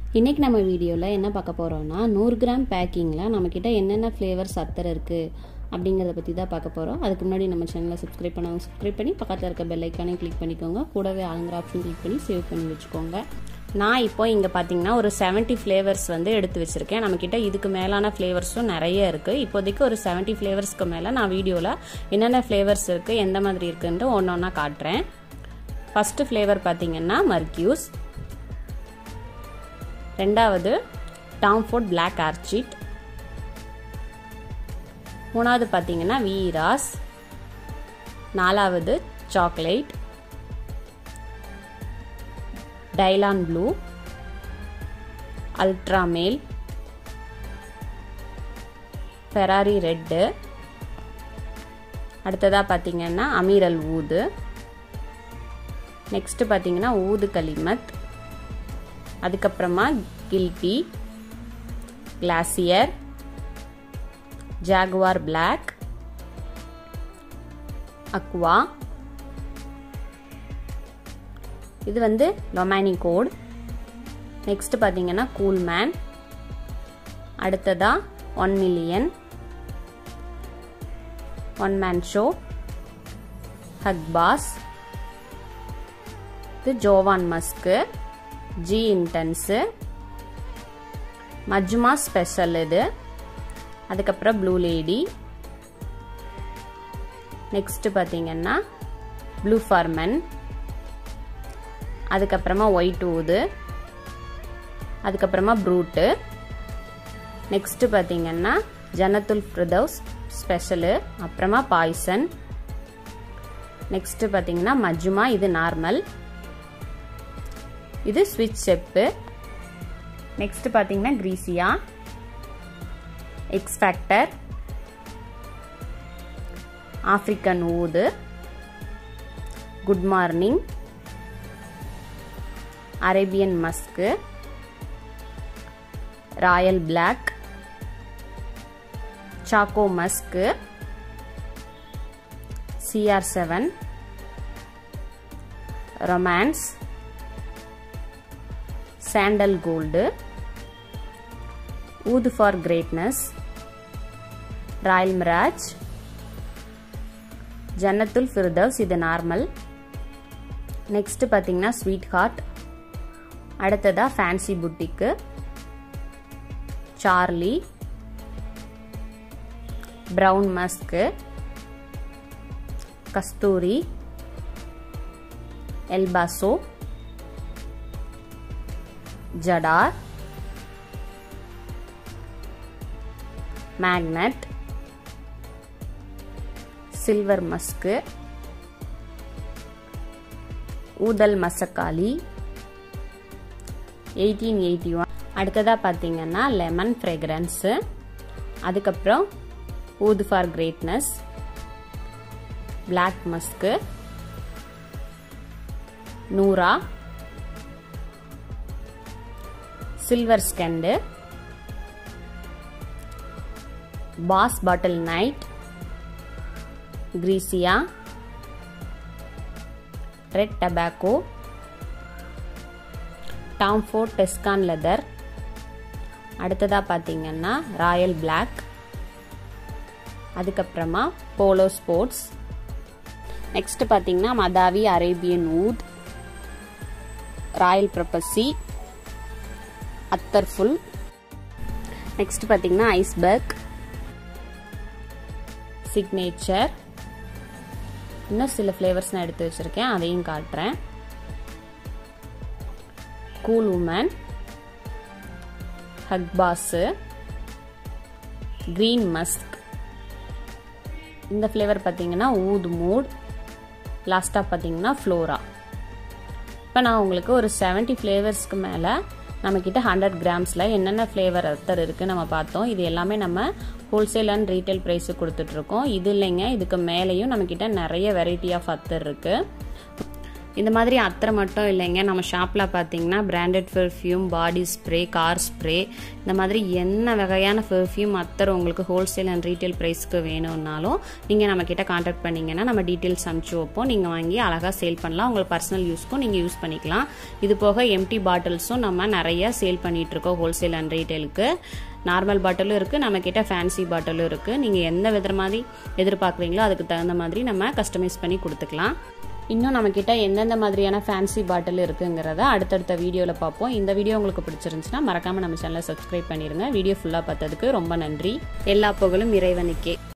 இன்றைக்கி நம்ம வீடியோவில் என்ன பார்க்க போகிறோம்னா 100 கிராம் பேக்கிங்கில் நம்மக்கிட்ட என்னென்ன ஃப்ளேவர்ஸ் அத்தர் இருக்குது அப்படிங்கிறத பற்றி தான் பார்க்க போகிறோம். அதுக்கு முன்னாடி நம்ம சேனலை சப்ஸ்கிரைப் பண்ணி பக்கத்தில் இருக்க பெல் ஐக்கானையும் கிளிக் பண்ணிக்கோங்க. கூடவே ஆளுங்கிற ஆப்ஷன் கிளிக் பண்ணி சேவ் பண்ணி வச்சுக்கோங்க. நான் இப்போ இங்கே பார்த்தீங்கன்னா ஒரு 70 ஃப்ளேவர்ஸ் வந்து எடுத்து வச்சுருக்கேன். நம்மக்கிட்ட இதுக்கு மேலான ஃப்ளேவர்ஸும் நிறைய இருக்குது. இப்போதைக்கு ஒரு 70 ஃப்ளேவர்ஸ்க்கு மேலே நான் வீடியோவில் என்னென்ன ஃப்ளேவர்ஸ் இருக்குது, எந்த மாதிரி இருக்குன்ட்டு ஒன்று ஒன்றா காட்டுறேன். ஃபஸ்ட்டு ஃப்ளேவர் பார்த்தீங்கன்னா மர்க்யூஸ், ரெண்டாவது டாம் ஃபோர்ட் பிளாக் ஆர்ச்சிட், மூணாவது பார்த்தீங்கன்னா வீராஸ், நாலாவது chocolate, Dylan blue, ultra male, Ferrari red, அடுத்ததாக பார்த்தீங்கன்னா அமீரல் ஊது, நெக்ஸ்ட் பார்த்தீங்கன்னா ஊது கலிமத், அதுக்கப்புறமா guilty, glacier, jaguar black, aqua, இது வந்து லொமானி கோட், நெக்ஸ்ட் பார்த்தீங்கன்னா கூல்மேன், அடுத்ததா 1 மில்லியன், ஒன் மேன் ஷோ, ஹக்பாஸ், இது ஜோவான் மஸ்க்கு, ஜி இன்டென்ஸு, மஜ்மா ஸ்பெஷல் இது, அதுக்கப்புறம் ப்ளூ லேடி, நெக்ஸ்ட் பார்த்தீங்கன்னா ப்ளூ ஃபார்மன், அதுக்கப்புறமா ஒயிட் ஊது, அதுக்கப்புறமா ப்ரூட்டு, நெக்ஸ்ட் பார்த்தீங்கன்னா ஜனத்துல் ஃபிர்தௌஸ் ஸ்பெஷலு, அப்புறமா பாய்சன், நெக்ஸ்ட் பார்த்தீங்கன்னா மஜ்மா, இது நார்மல், இது ஸ்விட்ச் செப்பு, நெக்ஸ்ட் பார்த்தீங்கன்னா கிரீசியா, எக்ஸ் ஃபேக்டர், ஆப்பிரிக்கன் ஊது, good morning, Arabian musk, royal black, choco musk, CR7, romance, sandal gold, ஊது ஃபார் கிரேட்னஸ், ராயல் மிராஜ், ஜன்னத்துல் ஃபிர்தௌஸ், இது நார்மல், நெக்ஸ்ட் பார்த்தீங்கன்னா ஸ்வீட் ஹார்ட், அடுத்ததா fancy boutique, Charlie, brown musk, Kasturi, El Paso, ஜடார், மேக்னட், சில்வர் மஸ்க்கு, ஊதல் மசக்காலி, 1881. அடுத்ததா பார்த்தீங்கன்னா லெமன் ஃப்ரேக்ரன்ஸு, அதுக்கப்புறம் ஊது ஃபார் கிரேட்னஸ், பிளாக் மஸ்க்கு, நூரா, silver scent, boss bottle night, கிரீசியா, red டபாக்கோ, Tom Ford Tuscan leather, அடுத்ததாக பார்த்தீங்கன்னா ராயல் பிளாக், அதுக்கப்புறமா போலோ ஸ்போர்ட்ஸ், நெக்ஸ்ட் பார்த்தீங்கன்னா மதாவி அரேபியன் ஊத், ராயல் ப்ரொபசி, அத்தர்ஃபுல், நெக்ஸ்ட் பார்த்தீங்கன்னா ஐஸ்பர்க், சிக்னேச்சர், இன்னும் சில ஃப்ளேவர்ஸ் நான் எடுத்து வச்சிருக்கேன், அதையும் காட்டுறேன். கூல் உமன், ஹக்பாஸு, கிரீன் மஸ்க், இந்த ஃப்ளேவர் பார்த்தீங்கன்னா ஊது மூட், லாஸ்ட்டாக பார்த்தீங்கன்னா ஃப்ளோரா. இப்போ நான் உங்களுக்கு ஒரு 70 ஃப்ளேவர்ஸ்க்கு மேலே நம்மக்கிட்ட 100 கிராம்ஸில் என்னென்ன ஃப்ளேவர் அத்தர் இருக்குது நம்ம பார்த்தோம். இது எல்லாமே நம்ம ஹோல்சேல் அண்ட் ரீட்டைல் ப்ரைஸுக்கு கொடுத்துட்ருக்கோம். இது இல்லைங்க, இதுக்கு மேலேயும் நம்மக்கிட்ட நிறைய வெரைட்டி ஆஃப் அத்தர் இருக்குது. இந்த மாதிரி அத்தரை மட்டும் இல்லைங்க, நம்ம ஷாப்பில் பார்த்தீங்கன்னா branded perfume, body spray, car spray, இந்த மாதிரி என்ன வகையான பெர்ஃப்யூம் அத்தரை உங்களுக்கு ஹோல்சேல் அண்ட் ரீட்டைல் ப்ரைஸ்க்கு வேணும்னாலும் நீங்கள் நம்மக்கிட்ட கான்டாக்ட் பண்ணிங்கன்னா நம்ம டீட்டெயில்ஸ் அனுப்பிச்சி வைப்போம். நீங்கள் வாங்கி அழகாக சேல் பண்ணலாம். உங்களுக்கு பர்சனல் யூஸ்க்கும் நீங்கள் யூஸ் பண்ணிக்கலாம். இது போக எம்டி பாட்டில்ஸும் நம்ம நிறைய சேல் பண்ணிகிட்ருக்கோம் ஹோல்சேல் அண்ட் ரீட்டைலுக்கு. நார்மல் பாட்டிலும் இருக்குது, நம்மக்கிட்ட ஃபேன்சி பாட்டிலும் இருக்குது. நீங்கள் எந்த வித மாதிரி எதிர்பார்க்குறீங்களோ அதுக்கு தகுந்த மாதிரி நம்ம கஸ்டமைஸ் பண்ணி கொடுத்துக்கலாம். இன்னும் நம்மக்கிட்ட எந்தெந்த மாதிரியான ஃபேன்சி பாட்டில் இருக்குங்கிறத அடுத்தடுத்த வீடியோவில் பார்ப்போம். இந்த வீடியோ உங்களுக்கு பிடிச்சிருந்துச்சுன்னா மறக்காமல் நம்ம சேனலை சப்ஸ்கிரைப் பண்ணிடுங்க. வீடியோ ஃபுல்லாக பார்த்ததுக்கு ரொம்ப நன்றி. எல்லா புகழும் இறைவனுக்கே.